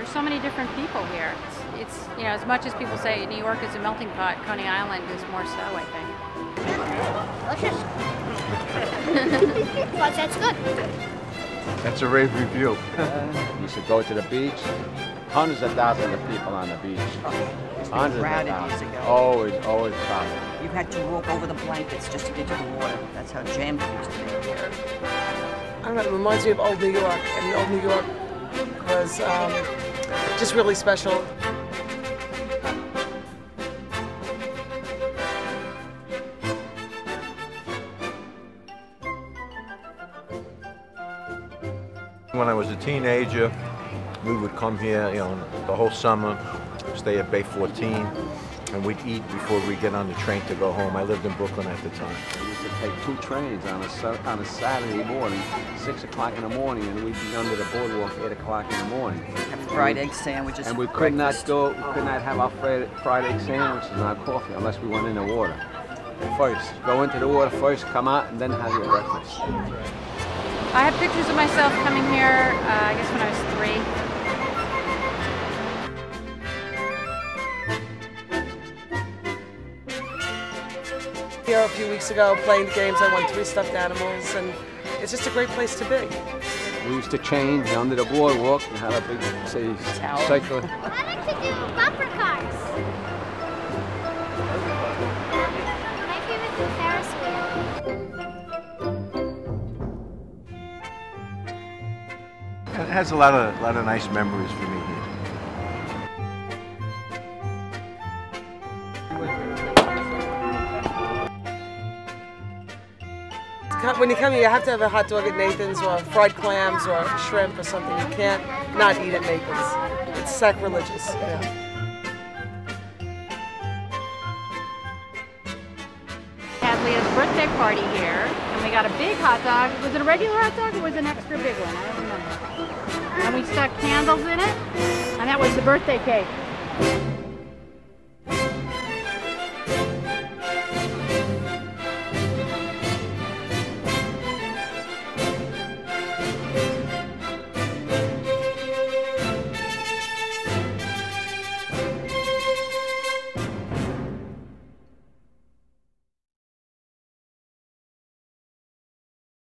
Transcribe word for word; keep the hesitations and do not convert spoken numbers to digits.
There's so many different people here. It's, it's, you know, as much as people say New York is a melting pot, Coney Island is more so, I think. Delicious. Well, that's good. That's a rave review. Uh, you should go to the beach. Hundreds of thousands of people on the beach. Hundreds of thousands. Always, always crowded. You had to walk over the blankets just to get to the water. That's how jammed it used to be here. I don't know, it reminds me of old New York, and old New York was um, just really special. When I was a teenager, we would come here, you know, the whole summer, stay at Bay fourteen, and we'd eat before we get on the train to go home. I lived in Brooklyn at the time. We used to take two trains on a, on a Saturday morning, six o'clock in the morning, and we'd be under the boardwalk eight o'clock in the morning. Have fried egg sandwiches. And we could not go, we could not have our fried, fried egg sandwiches and our coffee unless we went in the water. First, go into the water first, come out, and then have your breakfast. I have pictures of myself coming here, uh, I guess when I was three. Here a few weeks ago, playing the games, I won three stuffed animals, and it's just a great place to be. We used to change under the boardwalk and have a big, say, cycle. I like to do bumper cars. My favorite's the Ferris wheel. It has a lot of, lot of nice memories for me here. When you come here, you have to have a hot dog at Nathan's, or fried clams, or shrimp, or something. You can't not eat at Nathan's. It's sacrilegious. Yeah. Had Leah's birthday party here, and we got a big hot dog. Was it a regular hot dog, or was it an extra big one? I don't remember. And we stuck candles in it, and that was the birthday cake.